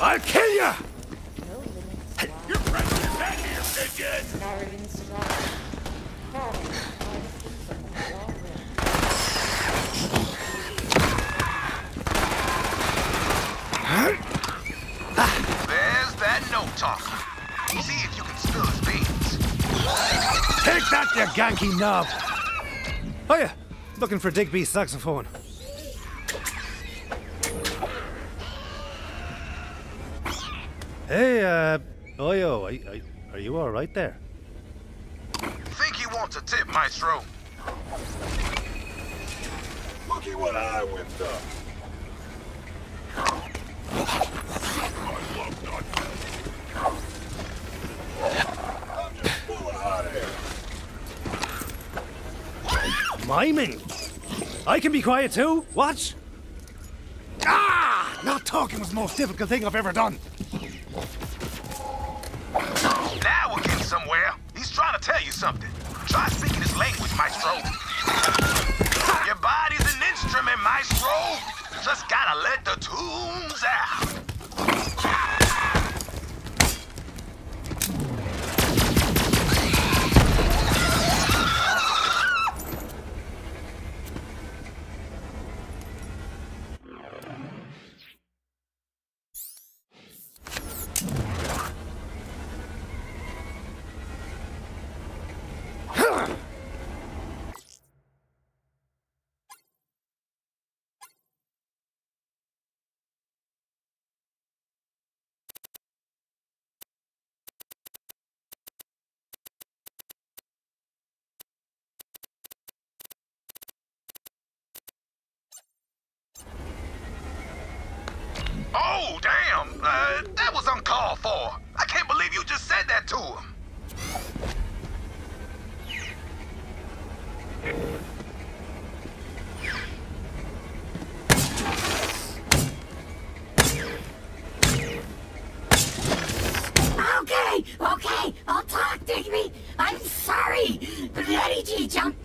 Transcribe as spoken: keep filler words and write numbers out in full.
I'll kill you! No limits to You're pressing your back here, bitches! no limits to law. Falling, honestly, from the law will. There's that no talker. See if you can spill his beans. Take that, you ganky knob! Oh yeah, looking for Digby's saxophone. Hey, uh, Oyo, are, are, are you all right there? Think he wants a tip, Maestro? Looky what I whipped up. I love nonsense. I'm just full of hot air. Miming? I can be quiet too? Watch! Ah! Not talking was the most difficult thing I've ever done. Now we're getting somewhere. He's trying to tell you something. Try speaking his language, Maestro. Your body's an instrument, Maestro. Just gotta let the tunes out. Oh, damn! Uh, that was uncalled for. I can't believe you just said that to him. Okay, okay, I'll talk, Digby. I'm sorry, but Eddie G jumped